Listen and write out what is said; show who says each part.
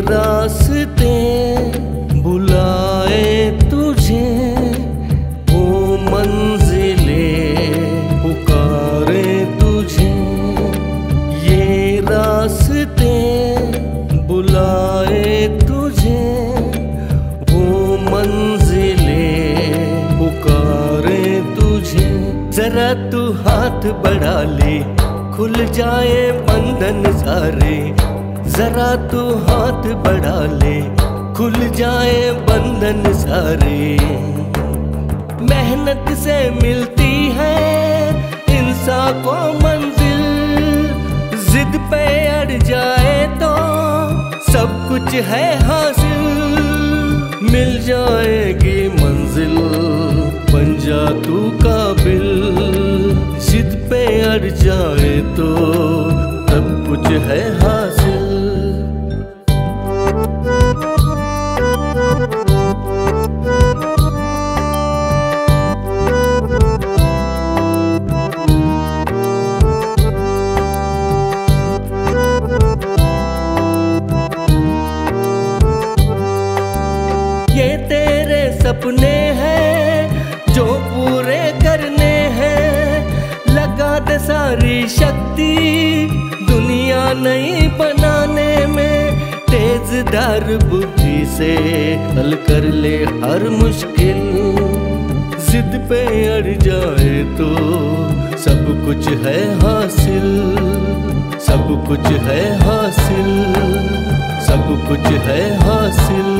Speaker 1: रास्ते बुलाए तुझे, वो मंजिले पुकारे तुझे। ये रास्ते बुलाए तुझे, वो मंजिले पुकारे तुझे। जरा तू हाथ बढ़ा ले, खुल जाए बंधन सारे। जरा तू हाथ बढ़ा ले, खुल जाए बंधन सारे। मेहनत से मिलती है इंसान को मंजिल, जिद पे अड़ जाए तो सब कुछ है हासिल। मिल जाएगी मंजिल, बन जा तू काबिल। जिद पे अड़ जाए तो सब कुछ है हासिल। ये तेरे सपने हैं जो पूरे करने हैं। लगा दे सारी शक्ति दुनिया नई बनाने में। तेजदार बुद्धि से हल कर ले हर मुश्किल। जिद पे अड़ जाए तो सब कुछ है हासिल। सब कुछ है हासिल, सब कुछ है हासिल।